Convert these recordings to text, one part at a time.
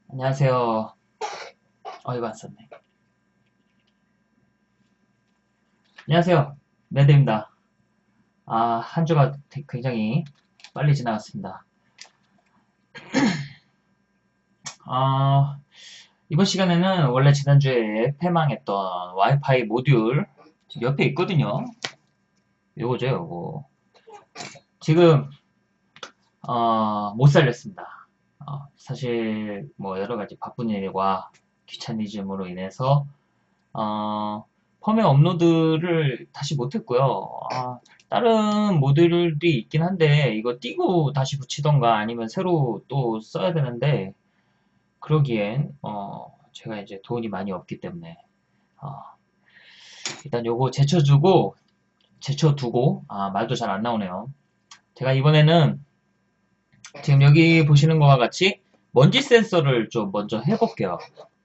안녕하세요. 이거 안 썼네. 안녕하세요. 매드입니다. 한 주가 굉장히 빨리 지나갔습니다. 아, 이번 시간에는 원래 지난주에 패망했던 와이파이 모듈 지금 옆에 있거든요. 요거죠, 요거. 지금, 못 살렸습니다. 사실, 뭐, 여러 가지 바쁜 일과 귀차니즘으로 인해서, 어, 펌웨어 업로드를 다시 못했고요. 다른 모듈이 있긴 한데 이거 띄고 다시 붙이던가 아니면 새로 또 써야 되는데 그러기엔 제가 이제 돈이 많이 없기 때문에 어, 일단 요거 제쳐두고 말도 잘 안 나오네요. 제가 이번에는 지금 여기 보시는 것과 같이 먼지 센서를 좀 먼저 해볼게요.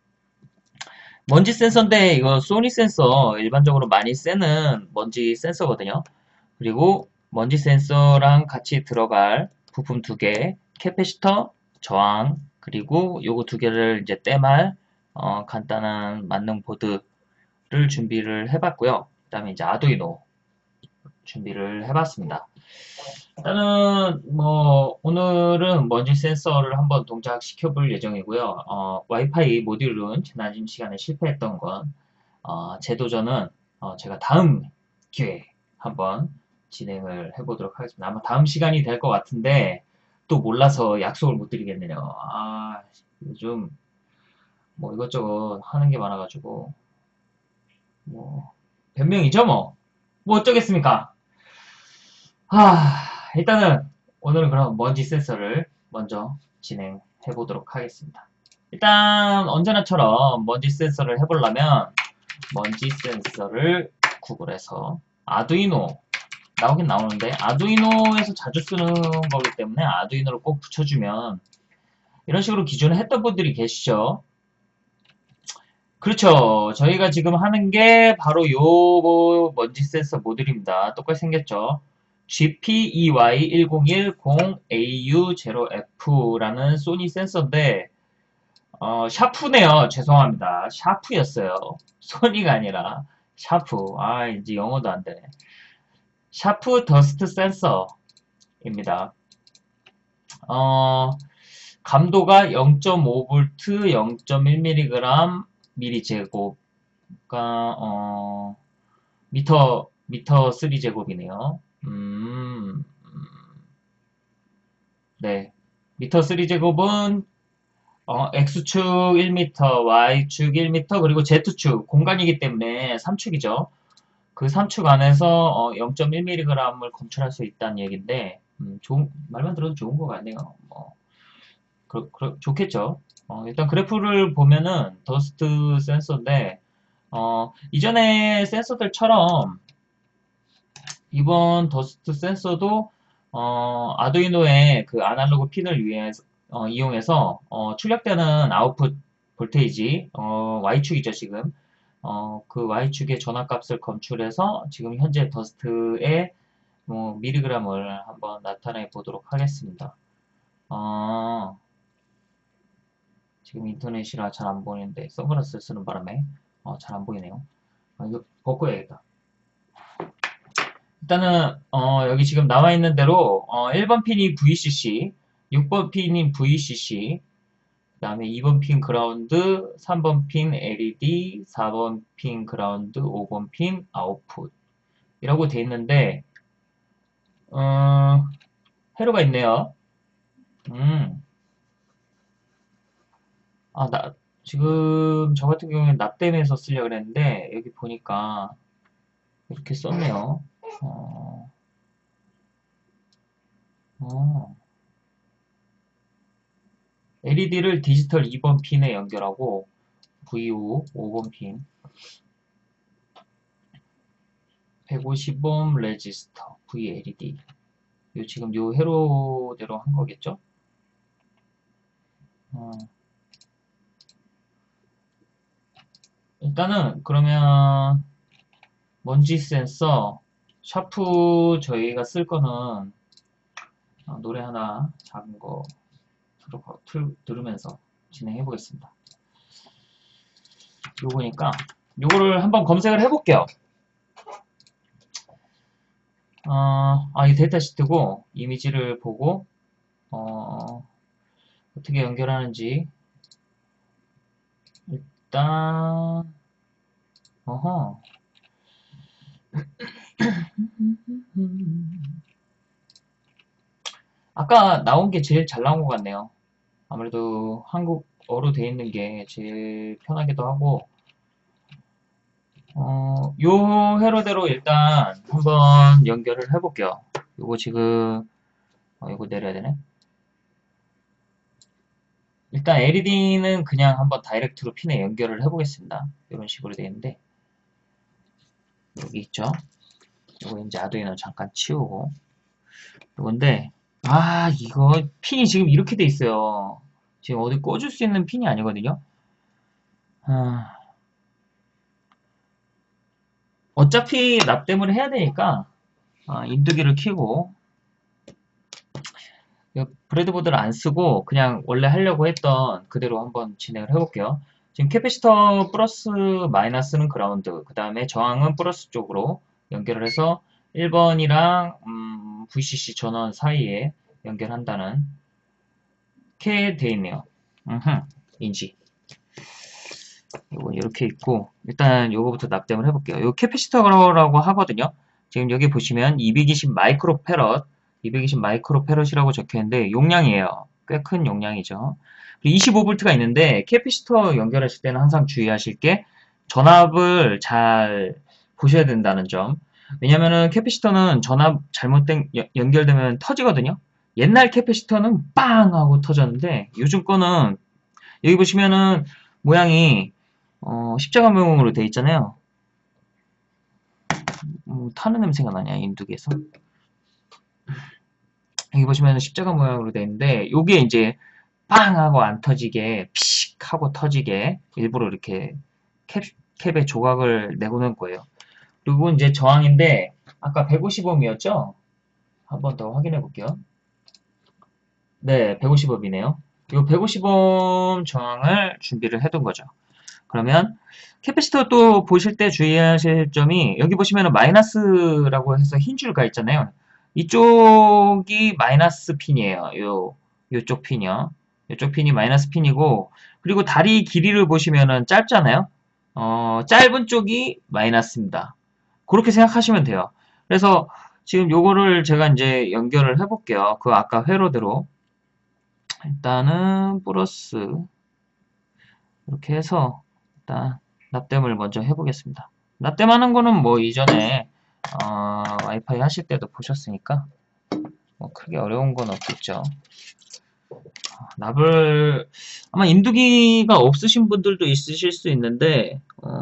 먼지 센서인데 이거 소니 센서 일반적으로 많이 쓰는 먼지 센서거든요. 그리고 먼지 센서랑 같이 들어갈 부품 두 개, 캐패시터, 저항, 그리고 요거 두 개를 이제 떼말 간단한 만능 보드를 준비를 해봤고요. 그 다음에 이제 아두이노 준비를 해봤습니다. 일단은 뭐 오늘은 먼지 센서를 한번 동작시켜 볼 예정이고요. 와이파이 모듈은 지난 시간에 실패했던 건 재도전은 제가 다음 기회에 한번 진행을 해보도록 하겠습니다. 아마 다음 시간이 될 것 같은데 또 몰라서 약속을 못 드리겠네요. 요즘 뭐 이것저것 하는 게 많아가지고 뭐 변명이죠 뭐. 뭐 어쩌겠습니까? 일단은 오늘은 그럼 먼지 센서를 먼저 진행해 보도록 하겠습니다. 일단 언제나처럼 먼지 센서를 해보려면 먼지 센서를 구글에서 아두이노 나오긴 나오는데 아두이노에서 자주 쓰는 거기 때문에 아두이노를 꼭 붙여주면 이런 식으로 기존에 했던 분들이 계시죠. 그렇죠. 저희가 지금 하는 게 바로 요 먼지 센서 모듈입니다. 똑같이 생겼죠. GPEY10AU0F라는 소니 센서인데 샤프네요. 죄송합니다. 샤프였어요. 소니가 아니라 샤프. 이제 영어도 안 되네. 샤프 더스트 센서입니다. 어, 감도가 0.5V, 0.1mg, 미리제곱, 미터 3제곱이네요. 네. 미터 3제곱은 X축 1m, Y축 1m, 그리고 Z축, 공간이기 때문에 3축이죠. 그 3축 안에서 0.1mg을 검출할 수 있다는 얘기인데, 말만 들어도 좋은 것 같네요. 좋겠죠. 일단 그래프를 보면은 더스트 센서인데, 이전에 센서들처럼 이번 더스트 센서도 아두이노의 그 아날로그 핀을 이용해서 출력되는 아웃풋 볼테이지 Y축이죠 지금 그 Y축의 전압값을 검출해서 지금 현재 더스트의 뭐 미리그램을 한번 나타내 보도록 하겠습니다. 지금 인터넷이라 잘 안 보이는데 선글라스 쓰는 바람에 잘 안 보이네요. 이거 벗고 해야겠다. 일단은 여기 지금 나와 있는 대로 1번 핀이 VCC, 6번 핀인 VCC, 그 다음에 2번 핀 그라운드, 3번 핀 LED, 4번 핀 그라운드, 5번 핀 아웃풋 이라고 돼 있는데 회로가 있네요. 지금 저 같은 경우에는 납땜해서 쓰려고 그랬는데 여기 보니까 이렇게 썼네요. 어, 어. LED를 디지털 2번 핀에 연결하고 VO 5번 핀 150옴 레지스터 VLED 지금 요 회로대로 한 거겠죠? 어, 일단은 그러면 먼지 센서 샤프 저희가 쓸 거는 노래 하나 작은 거 들으면서 진행해 보겠습니다. 요거니까 요거를 한번 검색을 해볼게요. 이 데이터 시트고 이미지를 보고 어떻게 연결하는지 일단 어허 아까 나온 게 제일 잘 나온 것 같네요. 아무래도 한국어로 되어 있는 게 제일 편하기도 하고 요 회로대로 일단 한번 연결을 해볼게요. 요거 지금 이거 내려야 되네. 일단 LED는 그냥 한번 다이렉트로 핀에 연결을 해보겠습니다. 이런 식으로 되어 있는데 여기 있죠. 요거 이제 아두이노 잠깐 치우고 요건데 이거 핀이 지금 이렇게 돼 있어요. 지금 어디 꽂을 수 있는 핀이 아니거든요. 어차피 납땜을 해야 되니까 인두기를 켜고 브레드보드를 안 쓰고 그냥 원래 하려고 했던 그대로 한번 진행을 해볼게요. 지금 캐패시터 플러스 마이너스는 그라운드, 그 다음에 저항은 플러스 쪽으로 연결을 해서 1번이랑 VCC 전원 사이에 연결한다는 게 되어 있네요. 인지. 요거 이렇게 있고 일단 요거부터 납땜을 해볼게요. 요 캐패시터라고 하거든요. 지금 여기 보시면 220 마이크로페럿 220 마이크로페럿이라고 적혀있는데 용량이에요. 꽤 큰 용량이죠. 25V가 있는데 캐패시터 연결하실 때는 항상 주의하실 게 전압을 잘 보셔야 된다는 점. 왜냐면은 캐패시터는 전압 연결되면 터지거든요. 옛날 캐패시터는 빵 하고 터졌는데 요즘 거는 여기 보시면은 모양이 십자가 모양으로 되어 있잖아요. 타는 냄새가 나냐 인두기에서. 여기 보시면 십자가 모양으로 되어 있는데 요게 이제 빵 하고 안 터지게 피식 하고 터지게 일부러 이렇게 캡에 조각을 내고는 거예요. 그리고 이제 저항인데 아까 150ohm이었죠? 한 번 더 확인해 볼게요. 네, 150ohm이네요. 이 150ohm 저항을 준비를 해둔 거죠. 그러면 캐패시터 또 보실 때 주의하실 점이 여기 보시면 마이너스라고 해서 흰 줄 가 있잖아요. 이쪽이 마이너스 핀이에요. 요쪽 핀이요. 이쪽 핀이 마이너스 핀이고 그리고 다리 길이를 보시면은 짧잖아요. 짧은 쪽이 마이너스입니다. 그렇게 생각하시면 돼요. 그래서 지금 요거를 제가 이제 연결을 해볼게요. 그 아까 회로대로 일단은 플러스 이렇게 해서 일단 납땜을 먼저 해보겠습니다. 납땜하는 거는 뭐 이전에 와이파이 하실 때도 보셨으니까 뭐 크게 어려운 건 없겠죠. 납을 아마 인두기가 없으신 분들도 있으실 수 있는데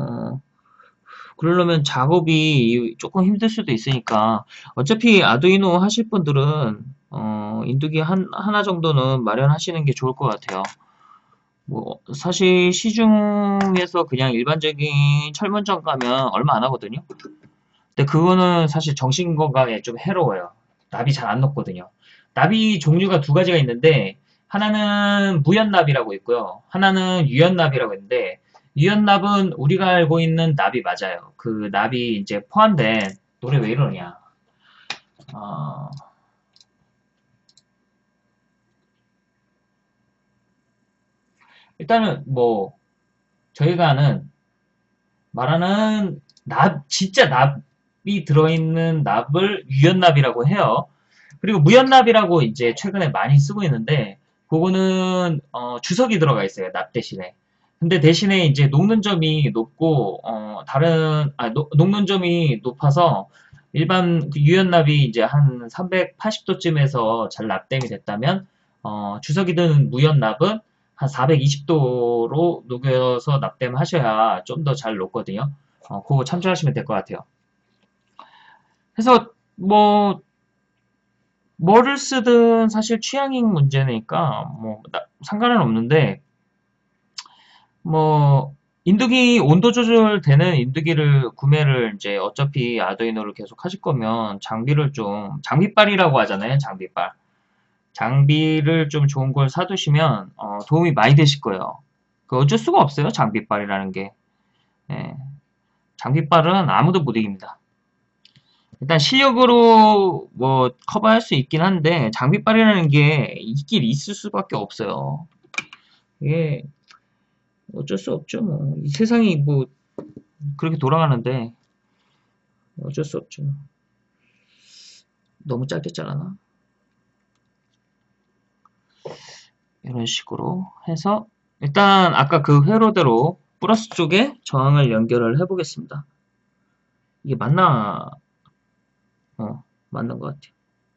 그러려면 작업이 조금 힘들 수도 있으니까 어차피 아두이노 하실 분들은 인두기 하나 정도는 마련하시는 게 좋을 것 같아요. 뭐 사실 시중에서 그냥 일반적인 철문점 가면 얼마 안 하거든요. 근데 그거는 사실 정신 건강에 좀 해로워요. 납이 잘 안 녹거든요. 납이 종류가 두 가지가 있는데 하나는 무연납이라고 있고요. 하나는 유연납이라고 있는데 유연납은 우리가 알고 있는 납이 맞아요. 그 납이 이제 포함된 노래 왜 이러냐? 일단은 뭐 저희가 말하는 진짜 납이 들어있는 납을 유연납이라고 해요. 그리고 무연납이라고 이제 최근에 많이 쓰고 있는데 그거는 주석이 들어가 있어요. 납 대신에. 근데 대신에 이제 녹는 점이 높고 녹는 점이 높아서 일반 그 유연납이 이제 한 380도쯤에서 잘 납땜이 됐다면 주석이 든 무연납은 한 420도로 녹여서 납땜하셔야 좀 더 잘 녹거든요. 그거 참조하시면 될 것 같아요. 그래서 뭐를 쓰든 사실 취향인 문제니까 뭐 상관은 없는데 뭐 인두기 온도 조절되는 인두기를 구매를 이제 어차피 아두이노를 계속 하실 거면 장비빨이라고 하잖아요. 장비빨. 장비를 좀 좋은 걸 사두시면 도움이 많이 되실 거예요. 그 어쩔 수가 없어요. 장비빨이라는 게. 예, 장비빨은 아무도 못 이깁니다. 일단 실력으로 뭐 커버할 수 있긴 한데 장비빨이라는 게 있긴 있을 수밖에 없어요. 이게 어쩔 수 없죠. 뭐. 이 세상이 뭐 그렇게 돌아가는데 어쩔 수 없죠. 너무 짧게 잘라나? 이런 식으로 해서 일단 아까 그 회로대로 플러스 쪽에 저항을 연결을 해보겠습니다. 이게 맞나? 맞는 것 같아요.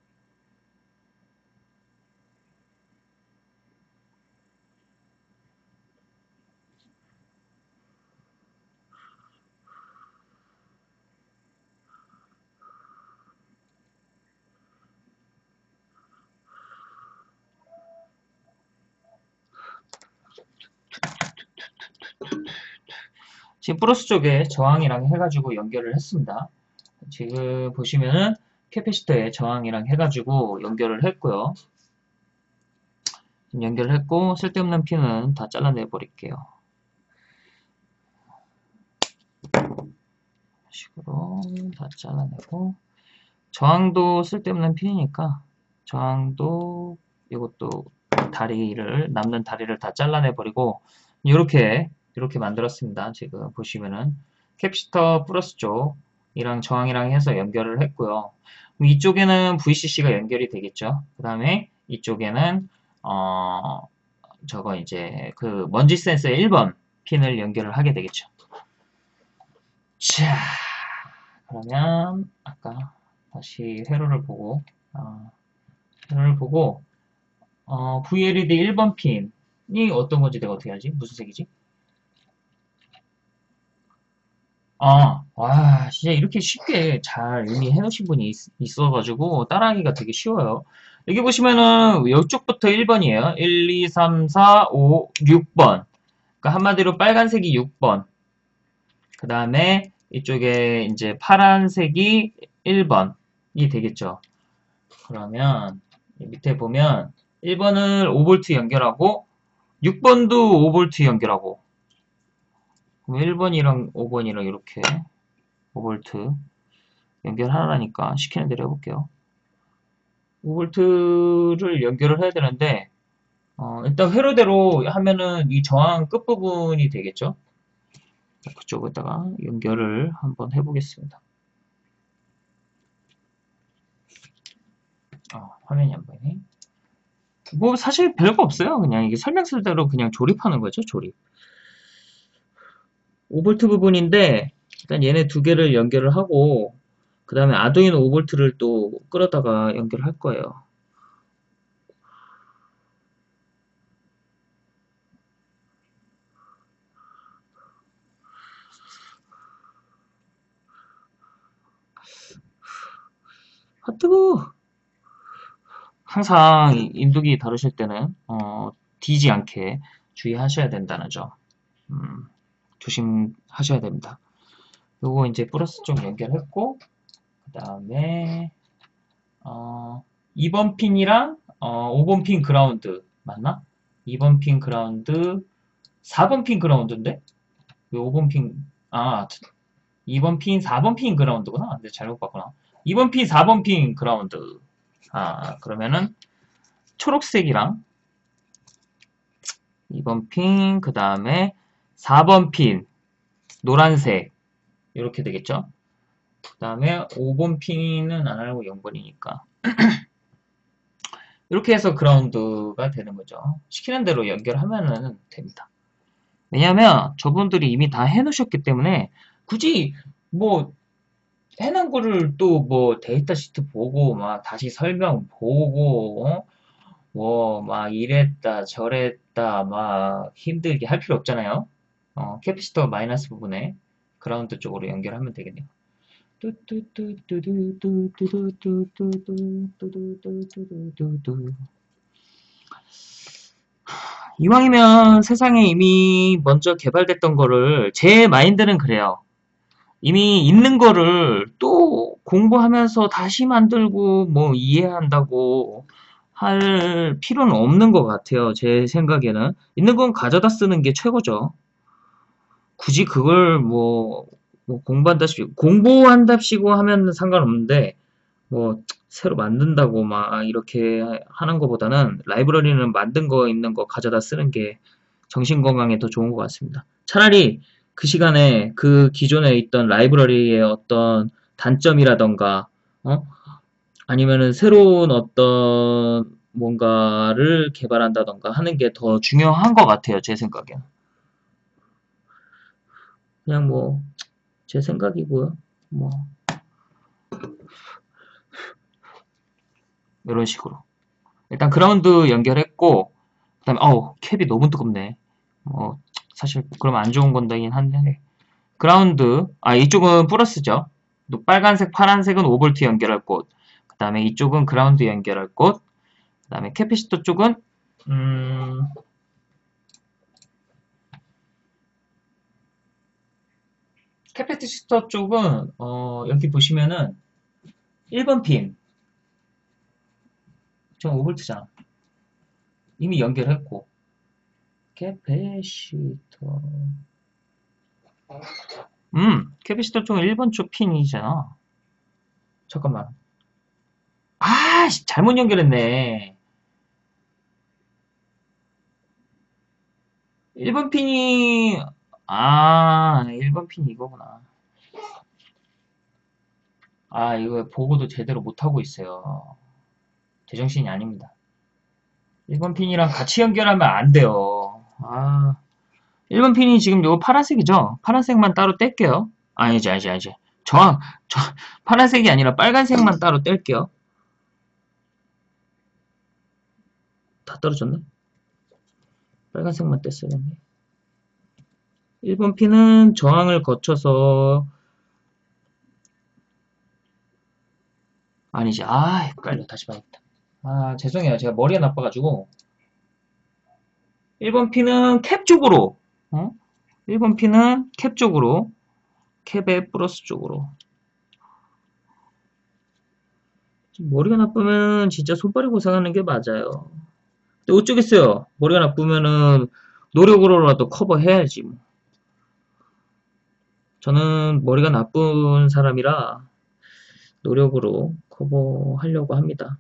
지금 플러스 쪽에 저항이랑 해가지고 연결을 했습니다. 지금 보시면은 캐패시터에 저항이랑 해가지고 연결을 했고요. 지금 연결을 했고 쓸데없는 핀은 다 잘라내 버릴게요. 이런 식으로 다 잘라내고 저항도 쓸데없는 핀이니까 저항도 이것도 남는 다리를 다 잘라내 버리고 이렇게 만들었습니다. 지금 보시면은 캐패시터 플러스 쪽이랑 저항이랑 해서 연결을 했고요. 이쪽에는 VCC가 연결이 되겠죠. 그 다음에 이쪽에는 저거 이제 그 먼지 센서 1번 핀을 연결을 하게 되겠죠. 자, 그러면 아까 다시 회로를 보고 VLED 1번 핀이 어떤 건지 내가 어떻게 알지? 무슨 색이지? 와, 진짜 이렇게 쉽게 잘 이미 해놓으신 분이 있어가지고 따라하기가 되게 쉬워요. 여기 보시면은 이쪽부터 1번이에요. 1, 2, 3, 4, 5, 6번. 그러니까 한마디로 빨간색이 6번. 그 다음에 이쪽에 이제 파란색이 1번이 되겠죠. 그러면 밑에 보면 1번을 5V 연결하고 6번도 5V 연결하고 1번이랑 5번이랑 이렇게 5V 연결하라니까 시키는 대로 해볼게요. 5V를 연결을 해야 되는데 일단 회로대로 하면은 이 저항 끝부분이 되겠죠. 그쪽에다가 연결을 한번 해보겠습니다. 화면이 안 보이네. 뭐 사실 별거 없어요. 그냥 이게 설명서대로 그냥 조립하는 거죠. 조립. 5V 부분인데 일단 얘네 두 개를 연결을 하고 그 다음에 아두이노 5V를 또 끌어다가 연결할 거예요. 뜨거워. 항상 인두기 다루실 때는 뒤지 않게 주의하셔야 된다는 점 조심하셔야 됩니다. 요거 이제 플러스 쪽 연결했고 그 다음에 2번 핀이랑 5번 핀 그라운드 맞나? 2번 핀 그라운드 4번 핀 그라운드인데? 왜 5번 핀 2번 핀 4번 핀 그라운드구나. 근데 잘못 봤구나. 2번 핀 4번 핀 그라운드 그러면은 초록색이랑 2번 핀 그 다음에 4번 핀 노란색 이렇게 되겠죠. 그 다음에 5번 핀은 안 하고 0번이니까 이렇게 해서 그라운드가 되는 거죠. 시키는 대로 연결하면 됩니다. 왜냐하면 저분들이 이미 다 해놓으셨기 때문에 굳이 뭐 해놓은 거를 또 뭐 데이터 시트 보고 막 다시 설명 보고 뭐 막 이랬다 저랬다 막 힘들게 할 필요 없잖아요. 캐피시터 마이너스 부분에 그라운드 쪽으로 연결하면 되겠네요. 이왕이면 세상에 이미 먼저 개발됐던 거를 제 마인드는 그래요. 이미 있는 거를 또 공부하면서 다시 만들고 뭐 이해한다고 할 필요는 없는 것 같아요. 제 생각에는. 있는 건 가져다 쓰는 게 최고죠. 굳이 그걸 뭐 공부한답시고 하면 상관없는데, 뭐, 새로 만든다고 막 이렇게 하는 것보다는 라이브러리는 만든 거 있는 거 가져다 쓰는 게 정신 건강에 더 좋은 것 같습니다. 차라리 그 시간에 그 기존에 있던 라이브러리의 어떤 단점이라던가, 어? 아니면은 새로운 어떤 뭔가를 개발한다던가 하는 게 더 중요한 것 같아요. 제 생각에는. 그냥 뭐, 제 생각이고요. 뭐, 이런 식으로. 일단 그라운드 연결했고, 그 다음에, 캡이 너무 뜨겁네. 사실, 그러면 안 좋은 건데긴 한데. 그라운드, 이쪽은 플러스죠. 또 빨간색, 파란색은 5V 연결할 곳. 그 다음에 이쪽은 그라운드 연결할 곳. 그 다음에 캐피시터 쪽은, 캐피시터 쪽은, 여기 보시면은, 1번 핀. 전 5V잖아. 이미 연결했고. 캐피시터. 캐피시터 쪽은 1번 쪽 핀이잖아. 잠깐만. 잘못 연결했네. 1번 핀이, 1번 핀이 이거구나. 이거 보고도 제대로 못하고 있어요. 제정신이 아닙니다. 1번 핀이랑 같이 연결하면 안 돼요. 1번 핀이 지금 이거 파란색이죠? 파란색만 따로 뗄게요. 아니지. 저, 파란색이 아니라 빨간색만 따로 뗄게요. 다 떨어졌네? 빨간색만 뗐어야겠네. 1번 핀은 저항을 거쳐서 아니지. 헷갈려. 다시 봐야겠다. 죄송해요. 제가 머리가 나빠가지고 1번 핀은 캡 쪽으로 1번 핀은 캡 쪽으로 캡의 플러스 쪽으로 머리가 나쁘면 진짜 손발이 고생하는 게 맞아요. 근데 어쩌겠어요. 머리가 나쁘면은 노력으로라도 커버해야지 뭐. 저는 머리가 나쁜 사람이라 노력으로 커버하려고 합니다.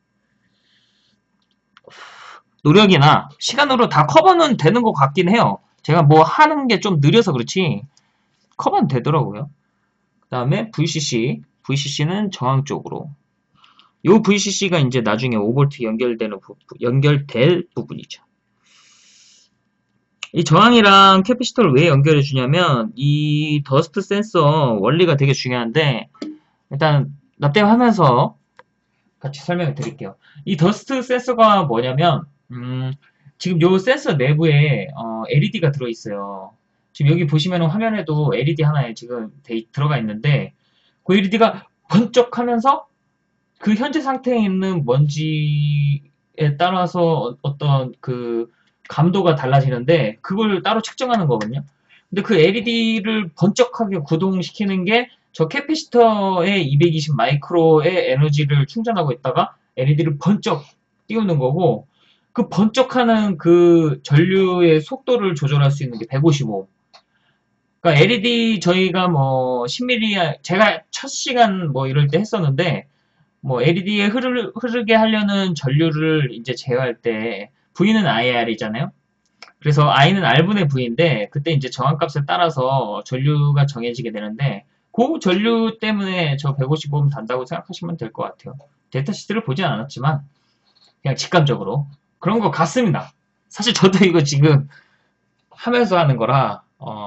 노력이나 시간으로 다 커버는 되는 것 같긴 해요. 제가 뭐 하는 게 좀 느려서 그렇지 커버는 되더라고요. 그 다음에 VCC는 저항 쪽으로. 요 VCC가 이제 나중에 5V 연결될 부분이죠. 이 저항이랑 캐피시터를 왜 연결해 주냐면 이 더스트 센서 원리가 되게 중요한데 일단 납땜하면서 같이 설명을 드릴게요. 이 더스트 센서가 뭐냐면 지금 요 센서 내부에 LED가 들어있어요. 지금 여기 보시면 화면에도 LED 하나에 지금 들어가 있는데 그 LED가 번쩍하면서 그 현재 상태에 있는 먼지에 따라서 어떤 그 감도가 달라지는데 그걸 따로 측정하는 거거든요. 근데 그 LED를 번쩍하게 구동시키는 게 저 캐피시터에 220 마이크로의 에너지를 충전하고 있다가 LED를 번쩍 띄우는 거고 그 번쩍하는 그 전류의 속도를 조절할 수 있는 게 155. 그러니까 LED 저희가 뭐 10mm 제가 첫 시간 뭐 이럴 때 했었는데 뭐 LED에 흐르게 하려는 전류를 이제 제어할 때 V는 IR이잖아요. 그래서 I는 R분의 V인데 그때 이제 정한값에 따라서 전류가 정해지게 되는데 그 전류 때문에 저 155음 단다고 생각하시면 될 것 같아요. 데이터시트를 보진 않았지만 그냥 직감적으로 그런 것 같습니다. 사실 저도 이거 지금 하면서 하는 거라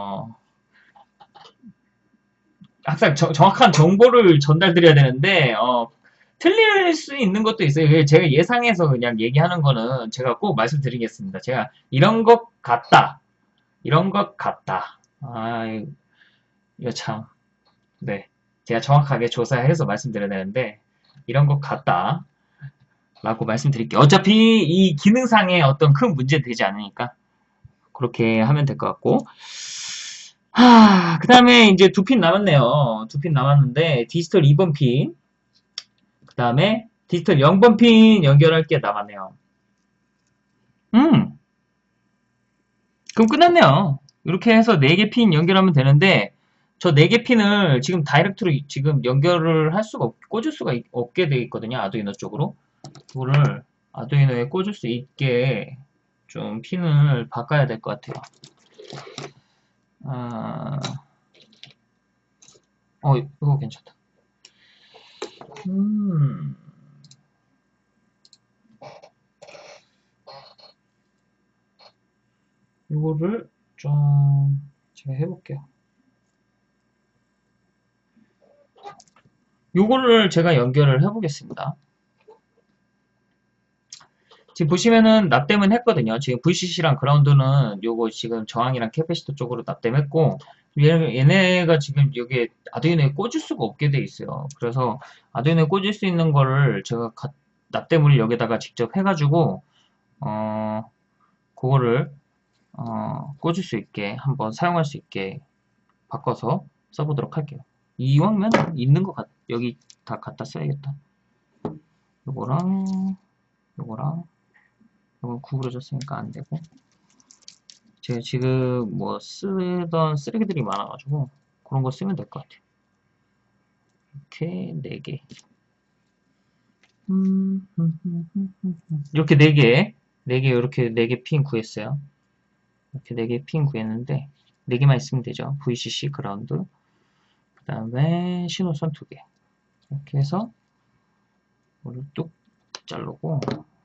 항상 정확한 정보를 전달드려야 되는데 틀릴 수 있는 것도 있어요. 제가 예상해서 그냥 얘기하는 거는 제가 꼭 말씀드리겠습니다. 제가 이런 것 같다. 이런 것 같다. 이거 참. 네. 제가 정확하게 조사해서 말씀드려야 되는데, 이런 것 같다. 라고 말씀드릴게요. 어차피 이 기능상에 어떤 큰 문제 되지 않으니까, 그렇게 하면 될 것 같고. 그 다음에 이제 2핀 남았네요. 2핀 남았는데, 디지털 2번 핀. 그 다음에 디지털 0번 핀 연결할 게 남았네요. 그럼 끝났네요. 이렇게 해서 4개 핀 연결하면 되는데, 저 4개 핀을 지금 다이렉트로 지금 연결을 할 수가 꽂을 수가 없게 돼 있거든요. 아두이노 쪽으로. 이거를 아두이노에 꽂을 수 있게 좀 핀을 바꿔야 될 것 같아요. 아, 이거 괜찮다. 이거를 좀 제가 해볼게요. 요거를 제가 연결을 해보겠습니다. 지금 보시면은 납땜은 했거든요. 지금 VCC랑 그라운드는 요거 지금 저항이랑 캐패시터 쪽으로 납땜했고, 얘네가 지금 여기에 아두이노에 꽂을 수가 없게 돼 있어요. 그래서 아두이노에 꽂을 수 있는 거를 제가 납땜을 여기다가 직접 해가지고, 그거를, 꽂을 수 있게, 한번 사용할 수 있게 바꿔서 써보도록 할게요. 이왕면 있는 거 여기 다 갖다 써야겠다. 요거랑, 요거랑, 이건 구부러졌으니까 안 되고. 제가 지금 뭐 쓰던 쓰레기들이 많아가지고 그런 거 쓰면 될 것 같아요. 이렇게 4개. 이렇게 4개. 4개, 이렇게 4개 핀 구했어요. 이렇게 4개 핀 구했는데 4개만 있으면 되죠. VCC 그라운드. 그 다음에 신호선 2개. 이렇게 해서 이거를 뚝 자르고,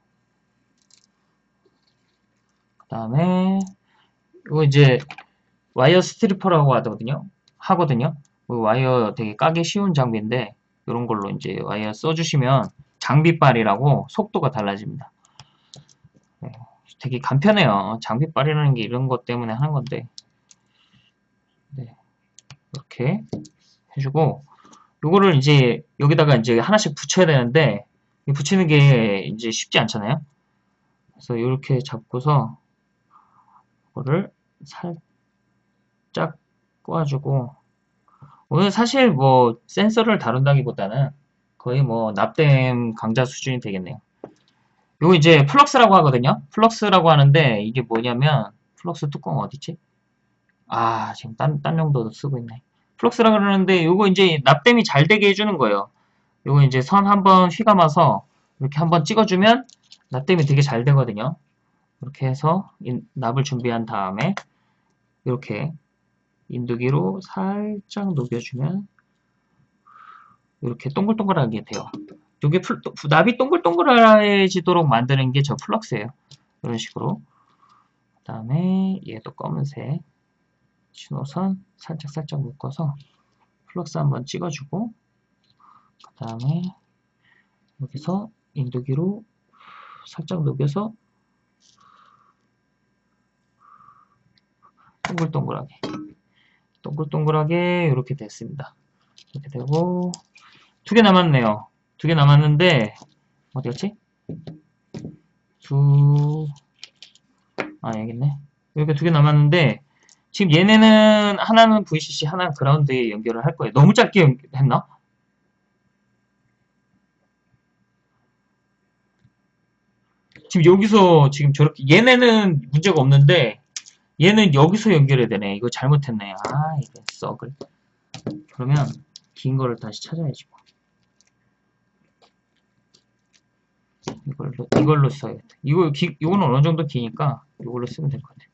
그 다음에 이거 이제 와이어 스트리퍼라고 하거든요. 와이어 되게 까기 쉬운 장비인데 이런 걸로 이제 와이어 써주시면 장비빨이라고 속도가 달라집니다. 네, 되게 간편해요. 장비빨이라는 게 이런 것 때문에 하는 건데, 네, 이렇게 해주고, 요거를 이제 여기다가 이제 하나씩 붙여야 되는데 붙이는 게 이제 쉽지 않잖아요. 그래서 이렇게 잡고서 이거를 살짝 꼬아주고, 오늘 사실 뭐 센서를 다룬다기보다는 거의 뭐 납땜 강좌 수준이 되겠네요. 요거 이제 플럭스라고 하거든요. 플럭스라고 하는데 이게 뭐냐면, 플럭스 뚜껑 어디지? 아, 지금 딴 용도도 쓰고 있네. 플럭스라고 그러는데 요거 이제 납땜이 잘 되게 해주는 거예요. 요거 이제 선 한번 휘감아서 이렇게 한번 찍어주면 납땜이 되게 잘 되거든요. 이렇게 해서 납을 준비한 다음에 이렇게 인두기로 살짝 녹여주면 이렇게 동글동글하게 돼요. 이게 납이 동글동글해지도록 만드는 게 저 플럭스예요. 이런 식으로. 그 다음에 얘도 검은색 신호선 살짝 묶어서 플럭스 한번 찍어주고, 그 다음에 여기서 인두기로 살짝 녹여서 동글동글하게 이렇게 됐습니다. 이렇게 되고, 2개 남았네요. 2개 남았는데 어디였지? 여기 있네. 이렇게 2개 남았는데 지금 얘네는 하나는 VCC, 하나는 그라운드에 연결을 할 거예요. 너무 짧게 했나? 지금 여기서 지금 저렇게, 얘네는 문제가 없는데 얘는 여기서 연결해야 되네. 이거 잘못했네. 아, 이거 썩을. 그러면 긴 거를 다시 찾아야지 뭐. 이걸로 써야겠다. 이거는 어느 정도 기니까 이걸로 쓰면 될 것 같아.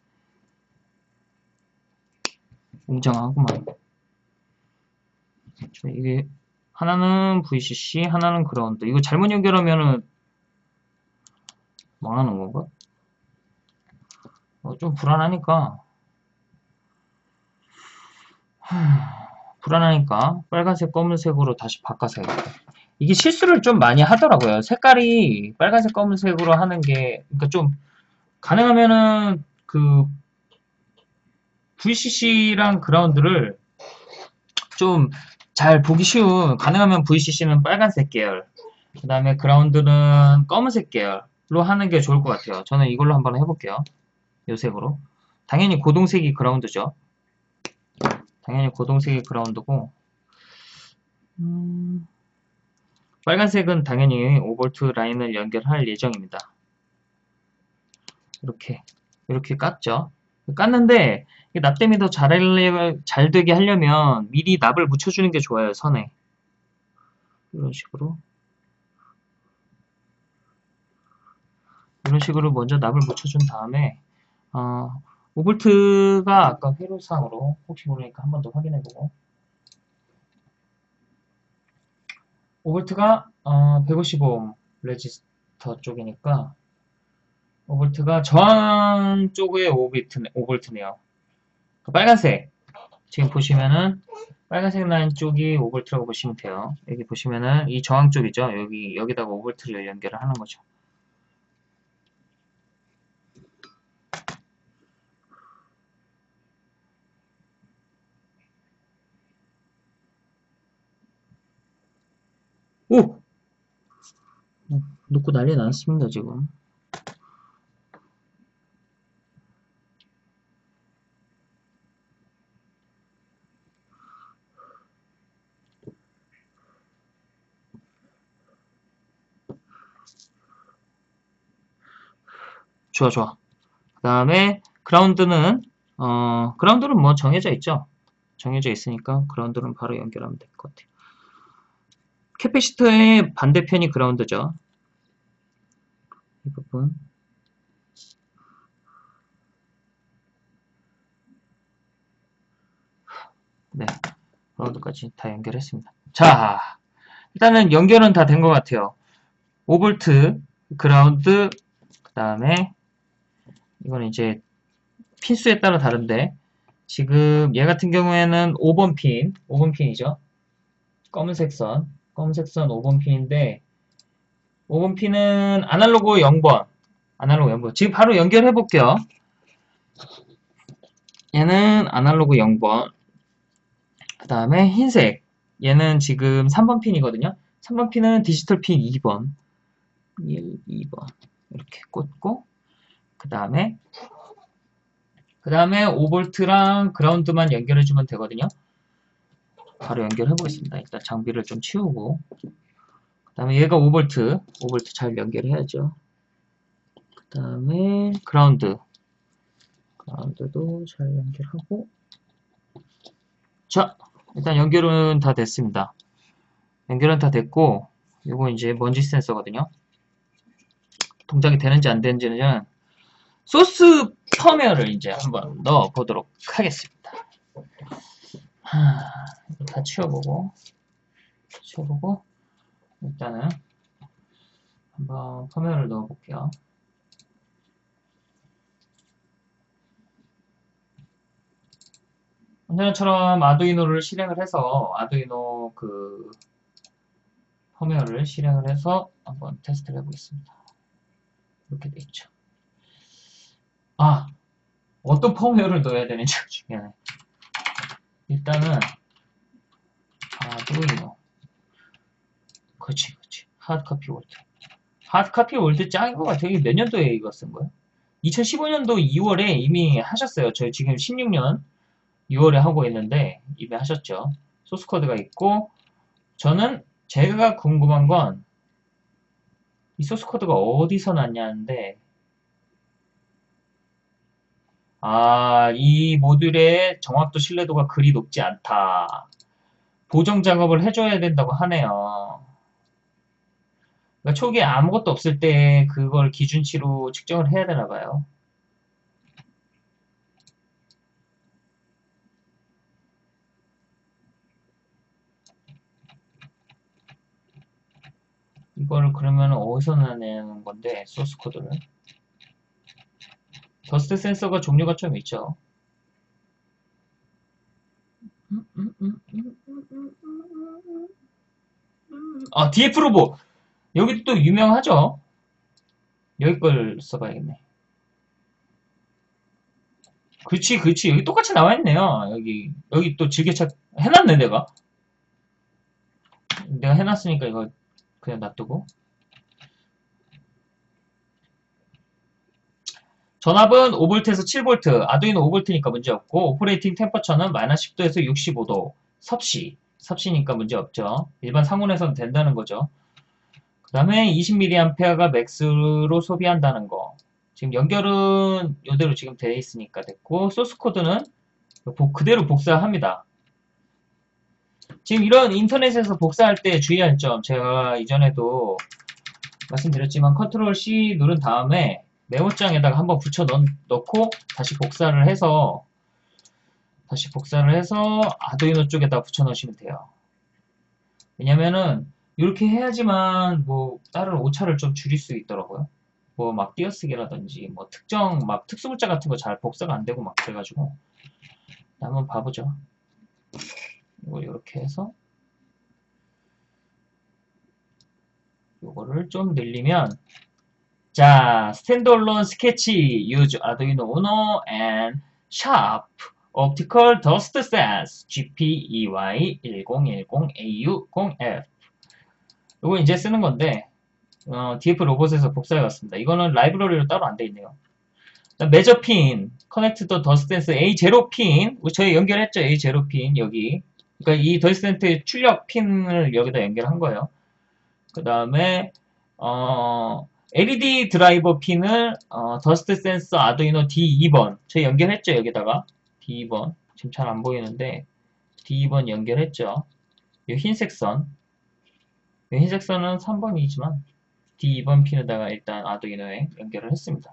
웅장하구만. 이게 하나는 VCC, 하나는 그라운드. 이거 잘못 연결하면은 망하는 건가? 좀 불안하니까. 불안하니까 빨간색, 검은색으로 다시 바꿔서 해야겠다. 이게 실수를 좀 많이 하더라고요. 색깔이 빨간색, 검은색으로 하는 게, 그러니까 좀 가능하면은 그 VCC랑 그라운드를 좀 잘 보기 쉬운, 가능하면 VCC는 빨간색 계열, 그 다음에 그라운드는 검은색 계열로 하는 게 좋을 것 같아요. 저는 이걸로 한번 해볼게요. 요 색으로. 당연히 고동색이 그라운드죠. 당연히 고동색이 그라운드고, 빨간색은 당연히 5V 라인을 연결할 예정입니다. 이렇게 깠죠. 깠는데 납땜이 더 잘 되게 하려면 미리 납을 묻혀주는 게 좋아요, 선에. 이런 식으로 먼저 납을 묻혀준 다음에 5V가 아까 회로상으로 혹시 모르니까 한 번 더 확인해보고 5V가 155옴 레지스터 쪽이니까 5V가 저항 쪽의 5V네요. 빨간색 지금 보시면은 빨간색 라인 쪽이 5V라고 보시면 돼요. 여기 보시면은 이 저항 쪽이죠. 여기다가 5V를 연결을 하는 거죠. 오! 놓고 난리 났습니다, 지금. 좋아. 그 다음에 그라운드는 뭐 정해져 있죠. 정해져 있으니까 그라운드는 바로 연결하면 될 것 같아요. 캐패시터의 반대편이 그라운드죠. 이 부분. 네, 그라운드까지 다 연결했습니다. 자, 일단은 연결은 다 된 것 같아요. 5V, 그라운드, 그 다음에 이건 이제 핀수에 따라 다른데 지금 얘 같은 경우에는 5번 핀이죠. 검은색 선 5번 핀인데 5번 핀은 아날로그 0번 지금 바로 연결해 볼게요. 얘는 아날로그 0번 그 다음에 흰색 얘는 지금 3번 핀이거든요. 3번 핀은 디지털 핀 2번 1, 2번 이렇게 꽂고 그 다음에 5V랑 그라운드만 연결해주면 되거든요. 바로 연결해 보겠습니다. 일단 장비를 좀 치우고 그 다음에 얘가 5V 잘 연결해야죠. 그 다음에 그라운드도 잘 연결하고 자 일단 연결은 다 됐습니다. 연결은 다 됐고 이거 이제 먼지 센서거든요. 동작이 되는지 안 되는지는 소스 펌웨어를 이제 한번 넣어 보도록 하겠습니다. 다 치워보고 일단은 한번 펌웨어를 넣어 볼게요. 언제나처럼 아두이노를 실행을 해서 아두이노 그 펌웨어를 실행을 해서 한번 테스트를 해보겠습니다. 이렇게 돼 있죠. 어떤 펌웨어를 넣어야 되는지가 중요하네. 일단은 아두이노 그렇지 하드카피 월드 짱인 것 같아요. 이게 몇 년도에 이거 쓴 거예요? 2015년도 2월에 이미 하셨어요. 저희 지금 16년 6월에 하고 있는데 이미 하셨죠. 소스코드가 있고 저는 제가 궁금한 건 이 소스코드가 어디서 났냐는데 이 모듈의 정확도 신뢰도가 그리 높지 않다. 보정 작업을 해줘야 된다고 하네요. 그러니까 초기에 아무것도 없을 때 그걸 기준치로 측정을 해야 되나 봐요. 이거를 그러면 어디서 나내는 건데 소스 코드를 더스트 센서가 종류가 좀 있죠. DF 로보 여기 또 유명하죠. 여기 걸 써봐야겠네. 그치 여기 똑같이 나와있네요. 여기 또 즐겨찾 해놨네 내가 해놨으니까 이거 그냥 놔두고 전압은 5V에서 7V 아두이노 5V니까 문제없고 오퍼레이팅 템퍼처는 마이너스 10도에서 65도 섭씨니까 문제없죠. 일반 상온에서는 된다는 거죠. 그 다음에 20mAh가 맥스로 소비한다는 거. 지금 연결은 이대로 지금 되어 있으니까 됐고, 소스 코드는 그대로 복사합니다. 지금 이런 인터넷에서 복사할 때 주의할 점, 제가 이전에도 말씀드렸지만 컨트롤 C 누른 다음에 메모장에다가 한번 붙여 넣고 다시 복사를 해서 아두이노 쪽에다 붙여 넣으시면 돼요. 왜냐면은 이렇게 해야지만 뭐 다른 오차를 좀 줄일 수 있더라고요. 뭐 막 띄어쓰기라든지 뭐 특정 막 특수문자 같은 거 잘 복사가 안 되고 막 그래가지고 한번 봐보죠. 이거 이렇게 해서 요거를 좀 늘리면 자, 스탠드얼론 스케치 use Arduino Uno and Sharp Optical Dust Sense GPEY1010AU0F 이거 이제 쓰는 건데 DF 로봇에서 복사해왔습니다. 이거는 라이브러리로 따로 안 돼 있네요. 매저 핀, 커넥트 더 더스센스 A0 핀, 저희 연결했죠. A0 핀 여기. 그러니까 이 더스센트 출력 핀을 여기다 연결한 거예요. 그 다음에 LED 드라이버 핀을 더스트 센서 아두이노 D2번 저희 연결했죠. 여기다가 D2번 지금 잘 안 보이는데 D2번 연결했죠. 이 흰색 선, 이 흰색 선은 3번이지만 D2번 핀에다가 일단 아두이노에 연결을 했습니다.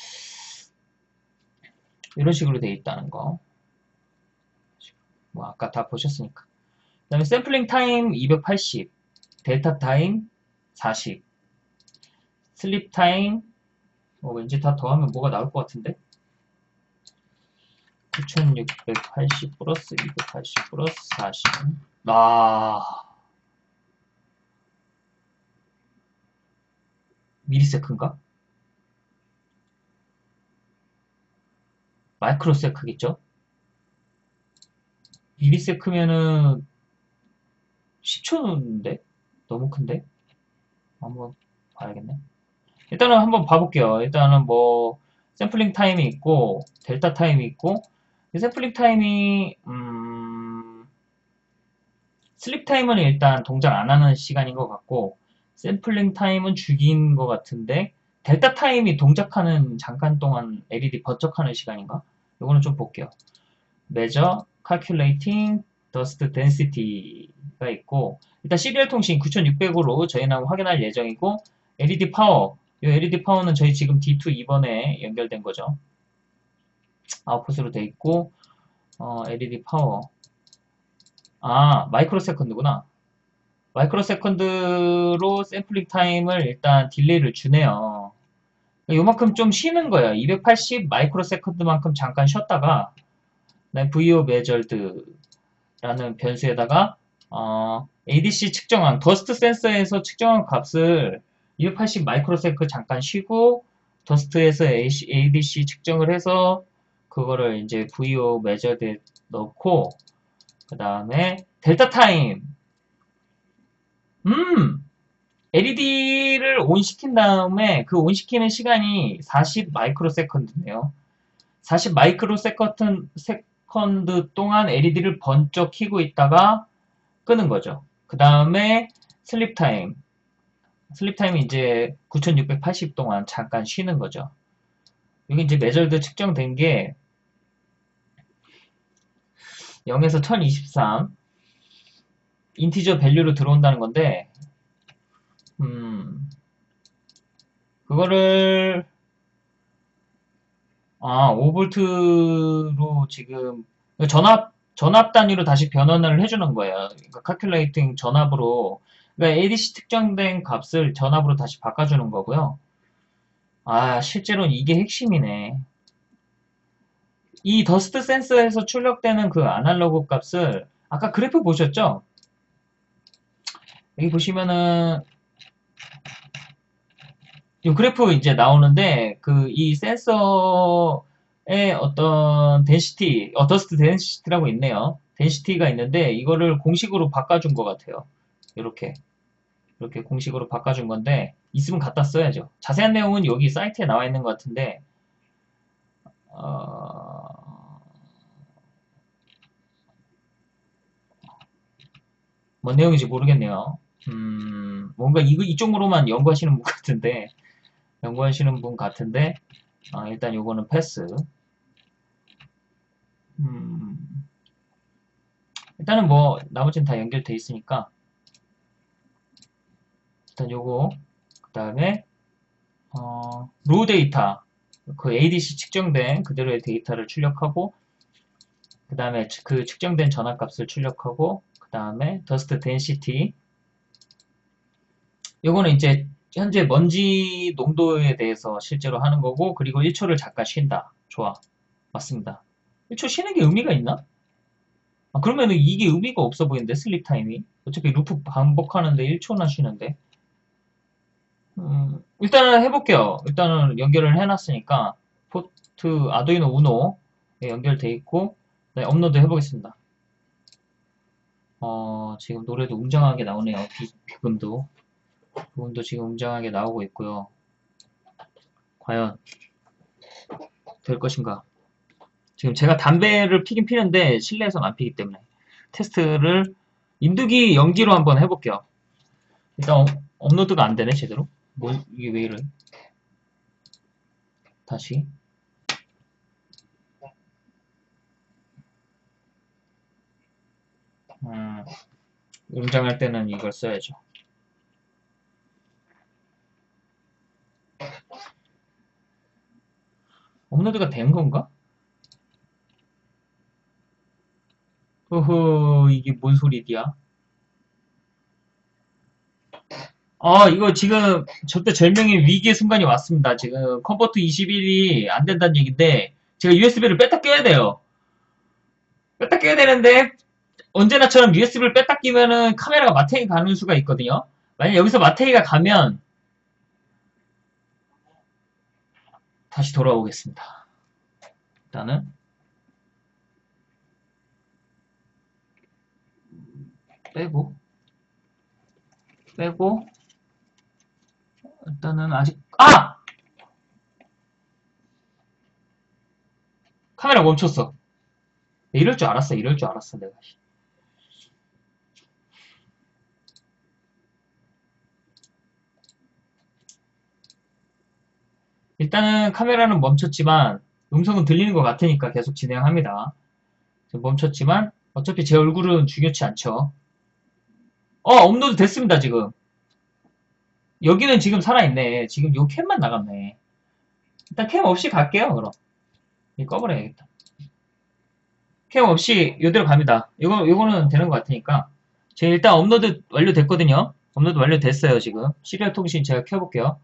이런 식으로 되어 있다는 거. 뭐 아까 다 보셨으니까. 그 다음에 샘플링 타임 280, 델타 타임 40, 슬립 타임 왠지 다 더하면 뭐가 나올 것 같은데? 9680 플러스 280 플러스 40. 미리세크인가? 마이크로세크겠죠? 미리세크면은 10초인데? 너무 큰데? 한번 봐야겠네. 일단은 한번 봐볼게요. 일단은 뭐 샘플링 타임이 있고 델타 타임이 있고 샘플링 타임이 슬립 타임은 일단 동작 안 하는 시간인 것 같고 샘플링 타임은 죽인 것 같은데 델타 타임이 동작하는 잠깐 동안 LED 번쩍하는 시간인가? 이거는 좀 볼게요. measure, calculating, dust density가 있고 일단 시리얼 통신 9600으로 저희는 확인할 예정이고 LED 파워 이 LED 파워는 저희 지금 D2 2번에 연결된 거죠. 아웃풋으로 돼 있고 LED 파워 마이크로 세컨드구나. 마이크로 세컨드로 샘플링 타임을 일단 딜레이를 주네요. 요만큼 좀 쉬는 거예요. 280 마이크로 세컨드만큼 잠깐 쉬었다가 VO measured라는 변수에다가 ADC 측정한 더스트 센서에서 측정한 값을 280 마이크로 세컨드 잠깐 쉬고 더스트에서 ADC 측정을 해서 그거를 이제 VO measured에 넣고 그 다음에 델타 타임 LED를 온 시킨 다음에 그 온 시키는 시간이 40 마이크로 세컨드네요. 40 마이크로 세컨드 동안 LED를 번쩍 켜고 있다가 끄는 거죠. 그 다음에 슬립 타임이 이제 9680 동안 잠깐 쉬는 거죠. 여기 이제 메저드 측정된 게 0에서 1023 인티저 밸류로 들어온다는 건데 그거를 5V로 지금 전압 단위로 다시 변환을 해주는 거예요. 그러니까 calculating 전압으로 그러니까 ADC 특정된 값을 전압으로 다시 바꿔주는 거고요. 실제로 이게 핵심이네. 이 더스트 센서에서 출력되는 그 아날로그 값을 아까 그래프 보셨죠? 여기 보시면은 이 그래프 이제 나오는데 이 센서의 어떤 density, 더스트 density라고 있네요. density가 있는데 이거를 공식으로 바꿔준 것 같아요. 이렇게 공식으로 바꿔준 건데 있으면 갖다 써야죠. 자세한 내용은 여기 사이트에 나와 있는 것 같은데 뭔 내용인지 모르겠네요. 뭔가 이쪽으로만 연구하시는 분 같은데, 일단 요거는 패스. 음, 일단은 뭐, 나머지는 다 연결돼 있으니까, 일단 요거, 그 다음에, 로우 데이터, 그 ADC 측정된 그대로의 데이터를 출력하고, 그 다음에 그 측정된 전압값을 출력하고, 그 다음에 더스트 덴시티, 요거는 이제 현재 먼지 농도에 대해서 실제로 하는 거고, 그리고 1초를 잠깐 쉰다. 좋아. 맞습니다. 1초 쉬는 게 의미가 있나? 아, 그러면 이게 의미가 없어 보이는데, 슬립 타임이. 어차피 루프 반복하는데 1초나 쉬는데. 일단은 해볼게요. 일단은 연결을 해놨으니까, 포트 아두이노 우노에 연결돼 있고, 네, 업로드 해보겠습니다. 지금 노래도 웅장하게 나오네요. 비금도. 비금도 지금 웅장하게 나오고 있고요. 과연 될 것인가? 지금 제가 담배를 피긴 피는데 실내에서는 안 피기 때문에 테스트를 인두기 연기로 한번 해볼게요. 일단 업로드가 안 되네 제대로. 뭐 이게 왜 이래? 다시. 웅장할 때는 이걸 써야죠. 업로드가 된 건가? 허허, 이게 뭔 소리야? 이거 지금 절대절명의 위기의 순간이 왔습니다. 지금 컨버트 21이 안 된다는 얘기인데 제가 USB를 뺐다 껴야 돼요. 뺐다 껴야 되는데 언제나처럼 USB를 뺐다 끼면은 카메라가 마테이 가는 수가 있거든요. 만약 여기서 마테이가 가면 다시 돌아오겠습니다. 일단은 빼고 일단은 아직 카메라 멈췄어. 이럴 줄 알았어. 내가. 일단은 카메라는 멈췄지만 음성은 들리는 것 같으니까 계속 진행합니다. 멈췄지만 어차피 제 얼굴은 중요치 않죠. 업로드 됐습니다, 지금. 여기는 지금 살아있네. 지금 요 캠만 나갔네. 일단 캠 없이 갈게요, 그럼. 이거 꺼버려야겠다. 캠 없이 요대로 갑니다. 요거는 되는 것 같으니까. 제가 일단 업로드 완료됐거든요. 업로드 완료됐어요, 지금. 시리얼 통신 제가 켜볼게요.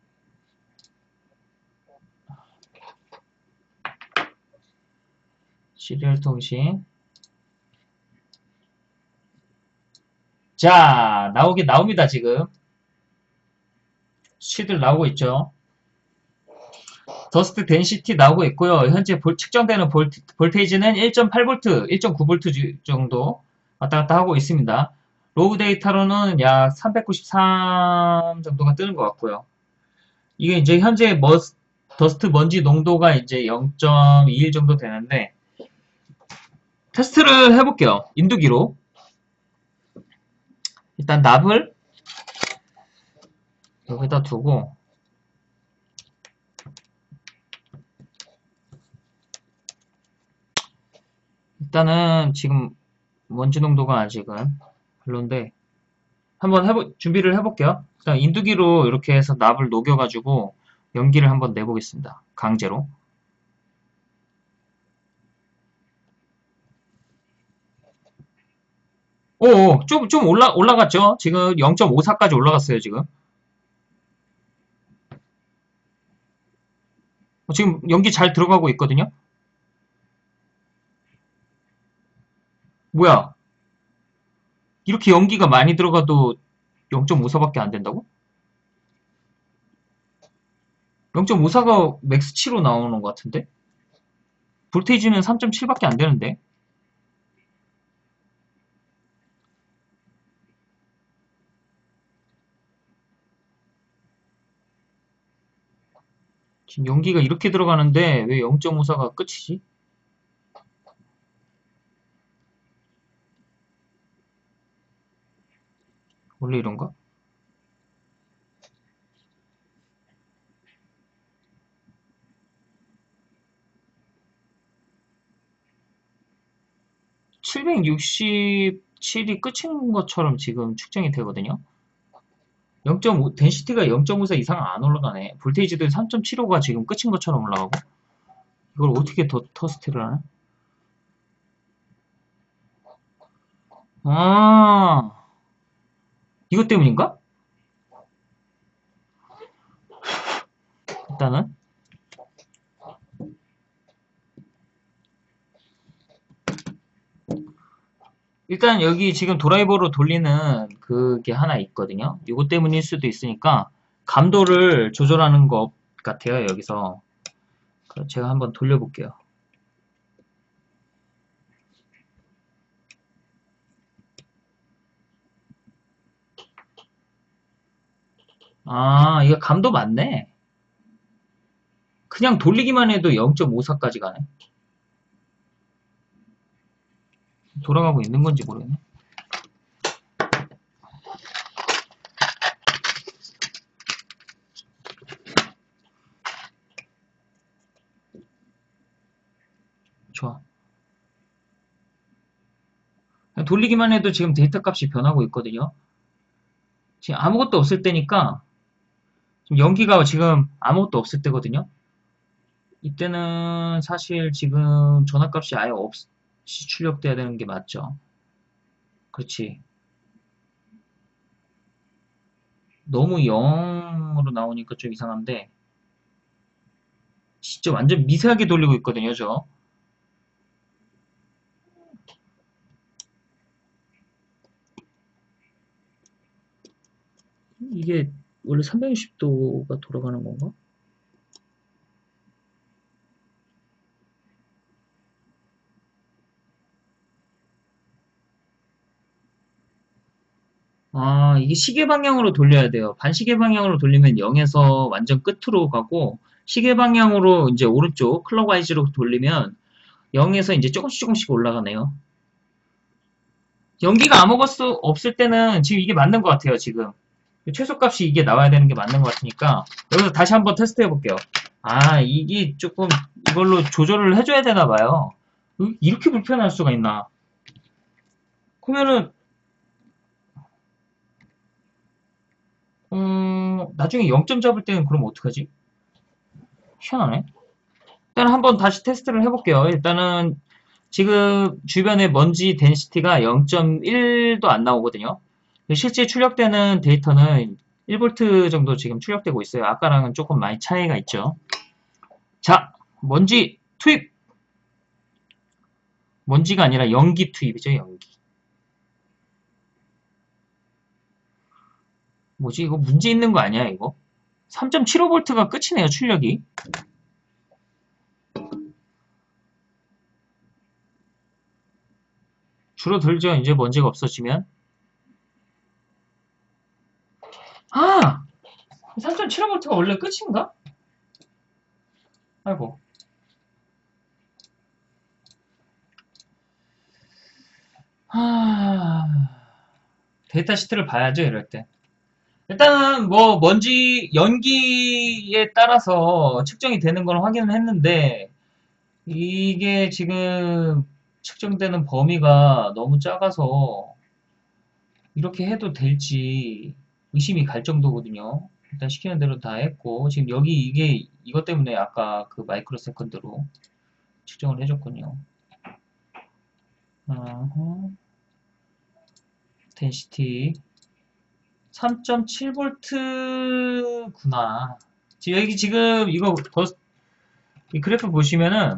시리얼 통신. 자, 나옵니다, 지금. 시들 나오고 있죠. 더스트 덴시티 나오고 있고요. 현재 측정되는 볼테이지는 1.8V, 1.9V 정도 왔다 갔다 하고 있습니다. 로우 데이터로는 약 393 정도가 뜨는 것 같고요. 이게 이제 현재 더스트 먼지 농도가 이제 0.21 정도 되는데 테스트를 해볼게요. 인두기로. 일단 납을 여기다 두고 일단은 지금 먼지 농도가 아직은 별론데 한번 준비를 해볼게요. 일단 인두기로 이렇게 해서 납을 녹여가지고 연기를 한번 내보겠습니다. 강제로. 좀 올라갔죠? 지금 0.54까지 올라갔어요, 지금. 지금 연기 잘 들어가고 있거든요? 뭐야? 이렇게 연기가 많이 들어가도 0.54밖에 안 된다고? 0.54가 맥스치로 나오는 것 같은데? 볼테이지는 3.7밖에 안 되는데? 지금 연기가 이렇게 들어가는데 왜 0.54가 끝이지? 원래 이런가? (767이) 끝인 것처럼 지금 측정이 되거든요. 0.5, 덴시티가 0.54 이상 안 올라가네. 볼테이지도 3.75가 지금 끝인 것처럼 올라가고. 이걸 어떻게 더 터스트를 하나? 아, 이것 때문인가? 일단은. 일단 여기 지금 드라이버로 돌리는 그게 하나 있거든요. 이것 때문일 수도 있으니까 감도를 조절하는 것 같아요. 여기서. 제가 한번 돌려볼게요. 아, 이거 감도 맞네. 그냥 돌리기만 해도 0.54까지 가네. 돌아가고 있는 건지 모르겠네. 좋아. 돌리기만 해도 지금 데이터 값이 변하고 있거든요. 지금 아무것도 없을 때니까 지금 연기가 지금 아무것도 없을 때거든요. 이때는 사실 지금 전압값이 아예 없이 출력돼야 되는 게 맞죠. 그렇지. 너무 0으로 나오니까 좀 이상한데 진짜 완전 미세하게 돌리고 있거든요, 저. 이게 원래 360도가 돌아가는 건가? 아, 이게 시계 방향으로 돌려야 돼요. 반시계 방향으로 돌리면 0에서 완전 끝으로 가고, 시계 방향으로 이제 오른쪽 클럭와이즈로 돌리면 0에서 이제 조금씩 조금씩 올라가네요. 연기가 아무것도 없을 때는 지금 이게 맞는 것 같아요, 지금. 최소값이 이게 나와야 되는 게 맞는 것 같으니까, 여기서 다시 한번 테스트 해볼게요. 아, 이게 조금 이걸로 조절을 해줘야 되나 봐요. 이렇게 불편할 수가 있나. 그러면은, 나중에 0점 잡을 때는 그럼 어떡하지? 희한하네. 일단 한번 다시 테스트를 해볼게요. 일단은 지금 주변에 먼지 덴시티가 0.1도 안 나오거든요. 실제 출력되는 데이터는 1V 정도 지금 출력되고 있어요. 아까랑은 조금 많이 차이가 있죠. 자, 먼지 투입! 먼지가 아니라 연기 투입이죠, 연기. 뭐지, 이거 문제 있는 거 아니야, 이거? 3.75V가 끝이네요, 출력이. 줄어들죠, 이제 먼지가 없어지면. 아! 3.75V가 원래 끝인가? 아이고. 하... 데이터 시트를 봐야죠, 이럴 때. 일단은 뭐 먼지 연기에 따라서 측정이 되는 걸 확인을 했는데 이게 지금 측정되는 범위가 너무 작아서 이렇게 해도 될지 의심이 갈 정도거든요. 일단 시키는 대로 다 했고 지금 여기 이게 이것 때문에 아까 그 마이크로 세컨드로 측정을 해줬군요. 덴시티 3.7V구나. 여기 지금 이거 이 그래프 보시면은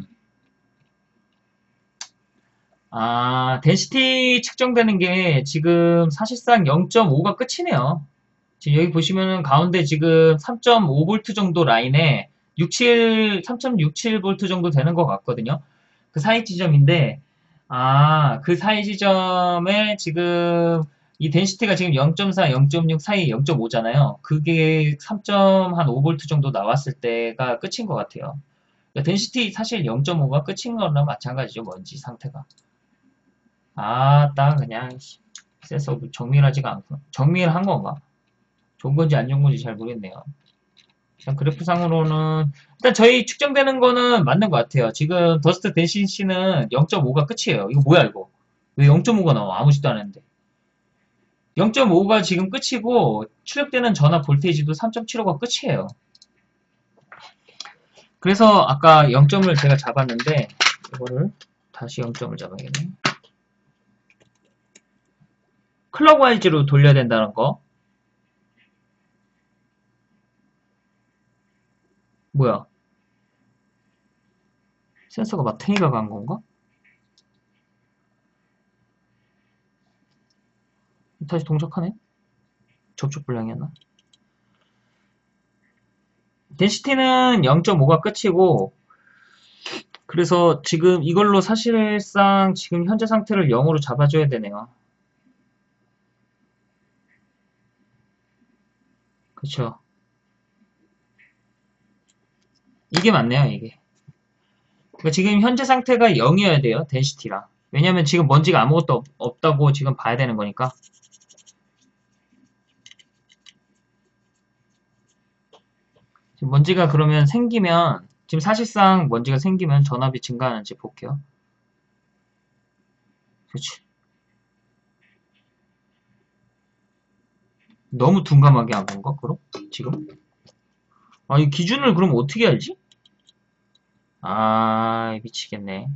덴시티 측정되는 게 지금 사실상 0.5가 끝이네요. 지금 여기 보시면은 가운데 지금 3.5V 정도 라인에 3.67V 정도 되는 것 같거든요. 그 사이 지점인데, 그 사이 지점에 지금 이 덴시티가 지금 0.4, 0.6 사이 0.5잖아요. 그게 3.5V 정도 나왔을 때가 끝인 것 같아요. 그러니까 덴시티 사실 0.5가 끝인 거나 마찬가지죠, 먼지 상태가. 딱 그냥 센서 정밀하지가 않고 정밀한 건가? 좋은 건지 안 좋은 건지 잘 모르겠네요. 일단 그래프상으로는 일단 저희 측정되는 거는 맞는 것 같아요. 지금 더스트 댄시는 0.5가 끝이에요. 이거 뭐야 이거? 왜 0.5가 나와? 아무짓도 안 했는데. 0.5가 지금 끝이고 출력되는 전압 볼테이지도 3.75가 끝이에요. 그래서 아까 0점을 제가 잡았는데 이거를 다시 0점을 잡아야겠네. 클럭와이즈로 돌려야 된다는 거. 뭐야? 센서가 마탱이가 간 건가? 다시 동작하네? 접촉 불량이었나? 덴시티는 0.5가 끝이고 그래서 지금 이걸로 사실상 지금 현재 상태를 0으로 잡아줘야 되네요. 그쵸? 이게 맞네요, 이게. 그러니까 지금 현재 상태가 0이어야 돼요, 덴시티랑. 왜냐면 지금 먼지가 아무것도 없다고 지금 봐야 되는 거니까. 지금 먼지가 그러면 생기면 지금 사실상 먼지가 생기면 전압이 증가하는지 볼게요. 그렇지. 너무 둔감하게 한 건가? 그럼? 지금? 아, 이 기준을 그럼 어떻게 알지? 아, 미치겠네.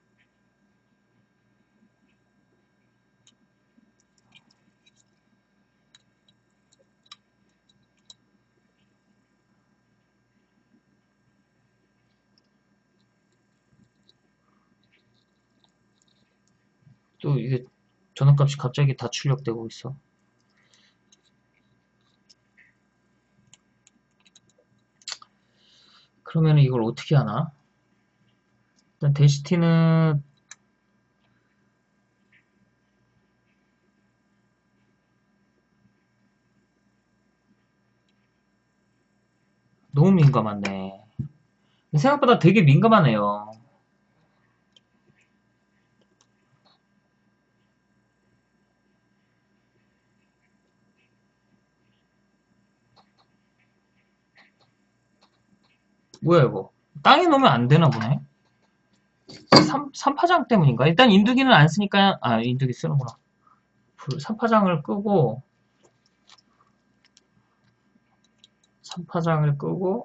또 이게 전압값이 갑자기 다 출력되고 있어. 그러면 이걸 어떻게 하나? 일단 데시티는 너무 민감하네. 생각보다 되게 민감하네요. 뭐야 이거? 땅에 놓으면 안 되나 보네? 3파장 때문인가? 일단 인두기는 안 쓰니까 인두기 쓰는구나. 3파장을 끄고 3파장을 끄고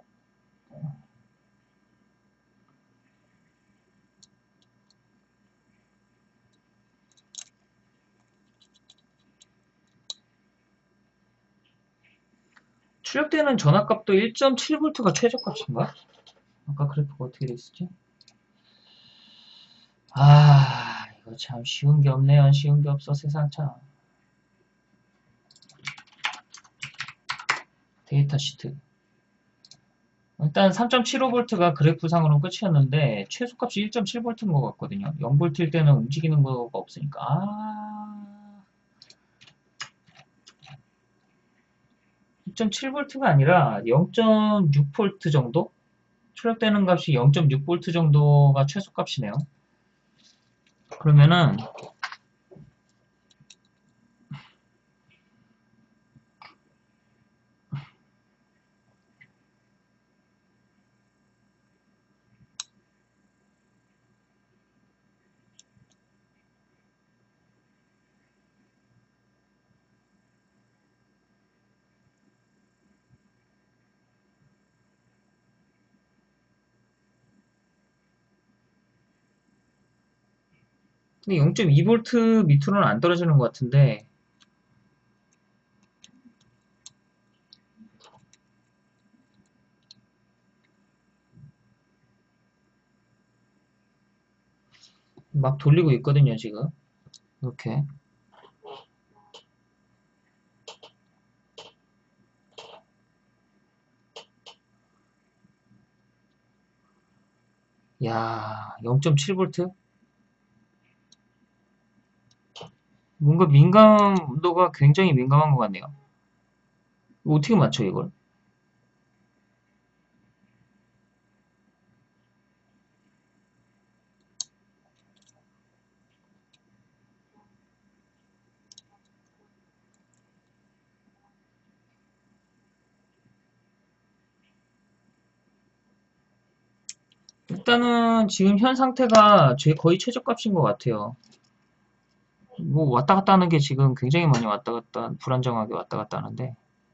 출력되는 전압값도 1.7V가 최저값인가? 아까 그래프가 어떻게 돼 있었지? 아, 이거 참 쉬운 게 없네요. 쉬운 게 없어 세상 참. 데이터 시트. 일단 3.75V가 그래프상으로는 끝이었는데 최소값이 1.7V인 것 같거든요. 0V일 때는 움직이는 거가 없으니까. 2.7V가 아니라 0.6V 정도? 출력되는 값이 0.6V 정도가 최소값이네요. 그러면은 근데 0.2V 밑으로는 안 떨어지는 것 같은데 막 돌리고 있거든요 지금 이렇게. 야, 0.7V? 뭔가 민감도가 굉장히 민감한 것 같네요. 이거 어떻게 맞춰 이걸? 일단은 지금 현 상태가 거의 최저값인 것 같아요. 뭐 왔다 갔다 하는 게 지금 굉장히 많이 왔다 갔다, 불안정하게 왔다 갔다 하는데,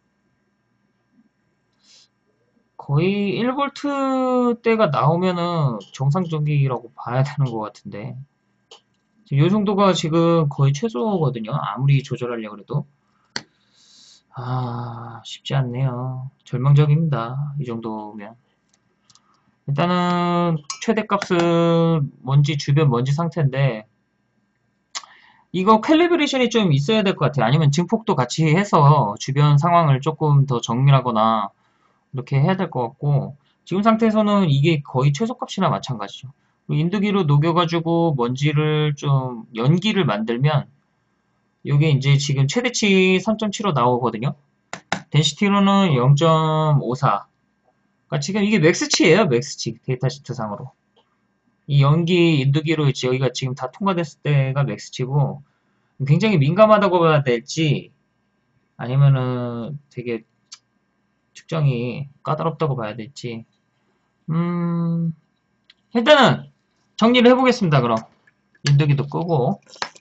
거의 1볼트대가 나오면은 정상적이라고 봐야 되는 것 같은데, 이 정도가 지금 거의 최소거든요. 아무리 조절하려고 해도. 쉽지 않네요. 절망적입니다. 이 정도면. 일단은 최대값은 주변 먼지 상태인데, 이거 캘리브레이션이 좀 있어야 될 것 같아요. 아니면 증폭도 같이 해서 주변 상황을 조금 더 정밀하거나 이렇게 해야 될 것 같고, 지금 상태에서는 이게 거의 최소값이나 마찬가지죠. 인두기로 녹여가지고 먼지를 좀 연기를 만들면 이게 이제 지금 최대치 3.75 나오거든요. 덴시티로는 0.54. 그러니까 지금 이게 맥스치예요, 맥스치. 데이터 시트 상으로. 이 연기 인두기로 여기가 지금 다 통과됐을 때가 맥스치고, 굉장히 민감하다고 봐야 될지, 아니면은 되게 측정이 까다롭다고 봐야 될지, 일단은 정리를 해보겠습니다, 그럼. 인두기도 끄고.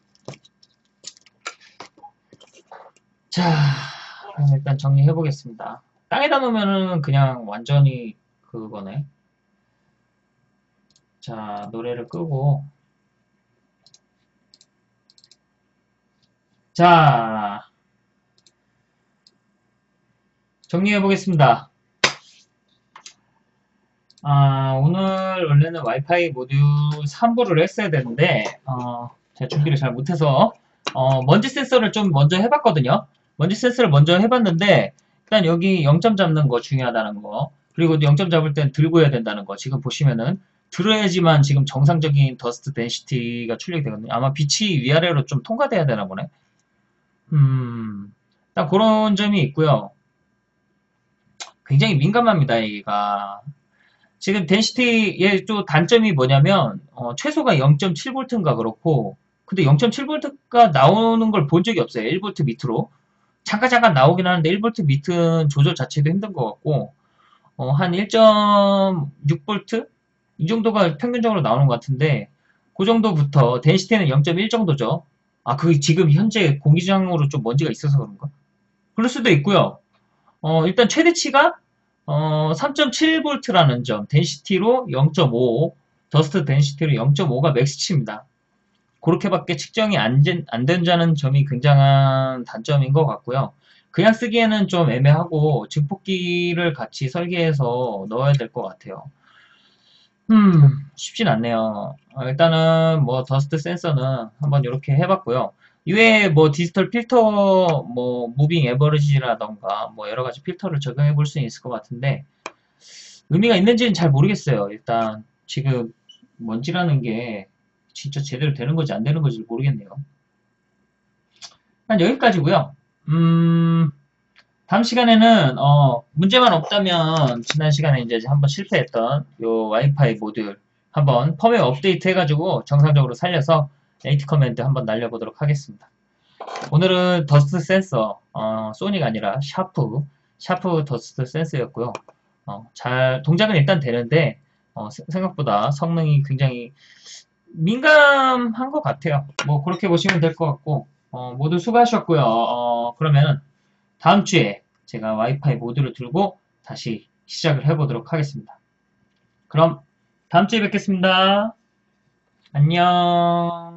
자, 그럼 일단 정리해보겠습니다. 땅에다 놓으면은 그냥 완전히 그거네. 자, 노래를 끄고. 자, 정리해보겠습니다. 오늘 원래는 와이파이 모듈 3부를 했어야 되는데, 제가 준비를 잘 못해서, 먼지 센서를 좀 먼저 해봤거든요. 먼지 센서를 먼저 해봤는데, 일단 여기 0점 잡는 거 중요하다는 거, 그리고 0점 잡을 땐 들고 해야 된다는 거, 지금 보시면은, 들어야지만 지금 정상적인 더스트 덴시티가 출력이 되거든요. 아마 빛이 위아래로 좀 통과돼야 되나 보네. 일단 그런 점이 있고요. 굉장히 민감합니다, 얘가. 지금 덴시티의 또 단점이 뭐냐면 최소가 0.7V인가 그렇고 근데 0.7V가 나오는 걸 본 적이 없어요. 1V 밑으로. 잠깐 나오긴 하는데 1V 밑은 조절 자체도 힘든 것 같고 한 1.6V? 이 정도가 평균적으로 나오는 것 같은데 그 정도부터 덴시티는 0.1 정도죠. 그 지금 현재 공기장으로 좀 먼지가 있어서 그런가? 그럴 수도 있고요. 일단 최대치가 3.7V라는 점, 덴시티로 0.5, 더스트 덴시티로 0.5가 맥스치입니다. 그렇게밖에 측정이 안 된다는 점이 굉장한 단점인 것 같고요. 그냥 쓰기에는 좀 애매하고 증폭기를 같이 설계해서 넣어야 될 것 같아요. 쉽진 않네요. 일단은 뭐 더스트 센서는 한번 이렇게 해봤고요. 이외에 뭐 디지털 필터, 뭐 무빙 에버리지라던가 뭐 여러 가지 필터를 적용해 볼 수 있을 것 같은데 의미가 있는지는 잘 모르겠어요. 일단 지금 먼지라는 게 진짜 제대로 되는 건지 안 되는 건지 모르겠네요. 한 여기까지고요. 다음 시간에는 문제만 없다면 지난 시간에 이제 한번 실패했던 요 와이파이 모듈 한번 펌웨어 업데이트 해가지고 정상적으로 살려서 네이트 커맨드 한번 날려보도록 하겠습니다. 오늘은 더스트 센서 소니가 아니라 샤프 더스트 센서였고요. 동작은 일단 되는데 생각보다 성능이 굉장히 민감한 것 같아요. 뭐 그렇게 보시면 될 것 같고 모두 수고하셨고요. 그러면 다음 주에 제가 와이파이 모듈을 들고 다시 시작을 해보도록 하겠습니다. 그럼 다음 주에 뵙겠습니다. 안녕.